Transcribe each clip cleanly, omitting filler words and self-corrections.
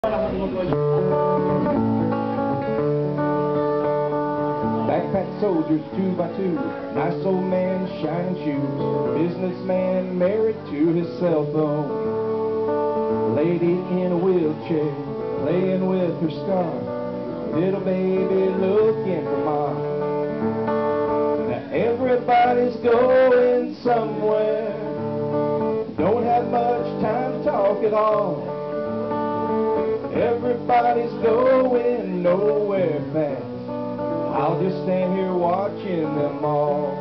Backpack soldiers 2 by 2, nice old man, shining shoes, businessman married to his cell phone, lady in a wheelchair playing with her scar, little baby looking for mom. Now everybody's going somewhere, don't have much time to talk at all. Everybody's going nowhere fast, I'll just stand here watching them all.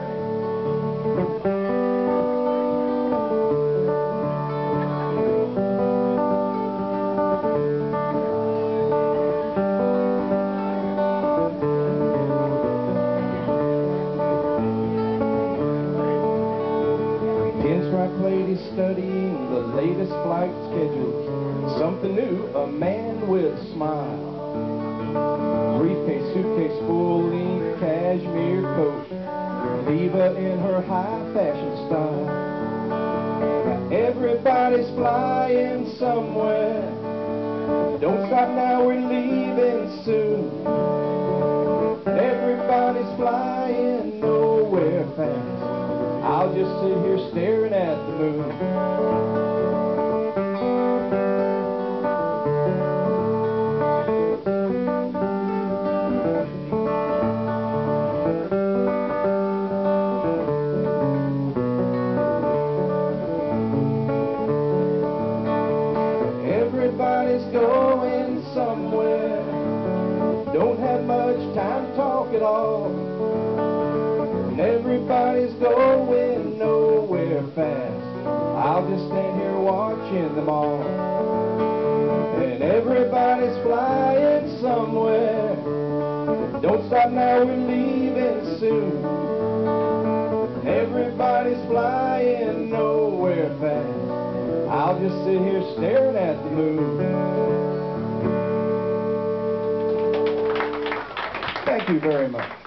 Pinstripe lady studying the latest flight schedules, something new, a man with a smile. Briefcase, suitcase, full-length cashmere coat, diva in her high fashion style. Now everybody's flying somewhere, don't stop now, we're leaving soon. Everybody's flying nowhere fast, I'll just sit here staring at the moon. Everybody's going somewhere, don't have much time to talk at all. And everybody's going nowhere fast, I'll just stand here watching them all. And everybody's flying somewhere, don't stop now, we're leaving soon. Everybody's flying nowhere fast, I'll just sit here staring at the moon. Thank you very much.